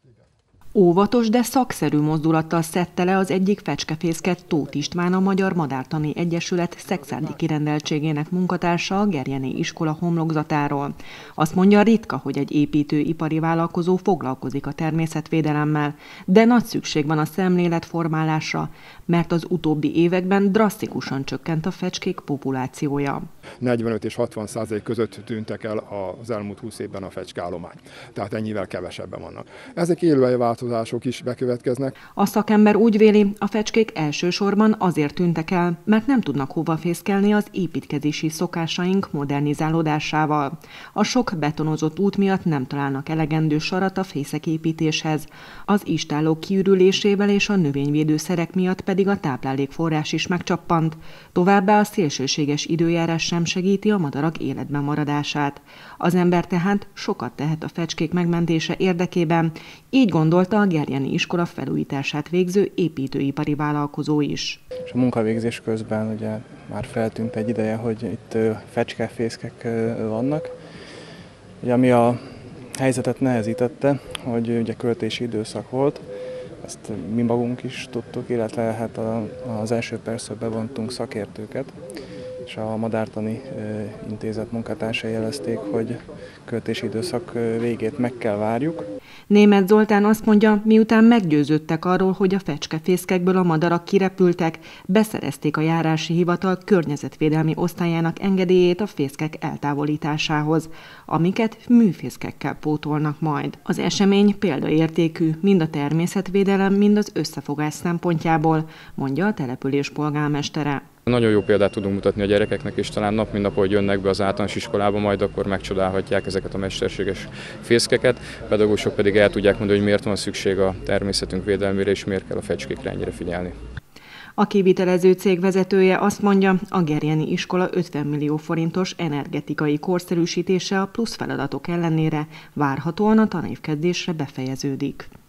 Óvatos, de szakszerű mozdulattal szedte le az egyik fecskefészket Tóth István, a Magyar Madártani Egyesület szekszárdi kirendeltségének munkatársa a Gerjeni iskola homlokzatáról. Azt mondja, ritka, hogy egy építőipari vállalkozó foglalkozik a természetvédelemmel, de nagy szükség van a szemléletformálásra, mert az utóbbi években drasztikusan csökkent a fecskék populációja. 45 és 60% között tűntek el az elmúlt 20 évben a fecskeállomány. Tehát ennyivel kevesebben vannak. Ezek élőhelyváltozások is bekövetkeznek. A szakember úgy véli, a fecskék elsősorban azért tűntek el, mert nem tudnak hova fészkelni az építkezési szokásaink modernizálódásával. A sok betonozott út miatt nem találnak elegendő sarat a fészeképítéshez. Az istállók kiürülésével és a növényvédőszerek miatt pedig a táplálékforrás is megcsappant. Továbbá a szélsőséges időjárás sem segíti a madarak életben maradását. Az ember tehát sokat tehet a fecskék megmentése érdekében, így gondolta a Gerjeni iskola felújítását végző építőipari vállalkozó is. És a munkavégzés közben ugye már feltűnt egy ideje, hogy itt fecskefészkek vannak, ugye, ami a helyzetet nehezítette, hogy ugye költési időszak volt. Ezt mi magunk is tudtuk, illetve hát az első percben bevontunk szakértőket, és a Madártani Intézet munkatársai jelezték, hogy költési időszak végét meg kell várjuk. Németh Zoltán azt mondja, miután meggyőződtek arról, hogy a fecskefészkekből a madarak kirepültek, beszerezték a járási hivatal környezetvédelmi osztályának engedélyét a fészkek eltávolításához, amiket műfészkekkel pótolnak majd. Az esemény példaértékű mind a természetvédelem, mind az összefogás szempontjából, mondja a település polgármestere. Nagyon jó példát tudunk mutatni a gyerekeknek, és talán nap mint nap, hogy jönnek be az általános iskolába, majd akkor megcsodálhatják ezeket a mesterséges fészkeket. A pedagógusok pedig el tudják mondani, hogy miért van szükség a természetünk védelmére, és miért kell a fecskékre ennyire figyelni. A kivitelező cég vezetője azt mondja, a Gerjeni iskola 50 millió forintos energetikai korszerűsítése a plusz feladatok ellenére várhatóan a tanévkezdésre befejeződik.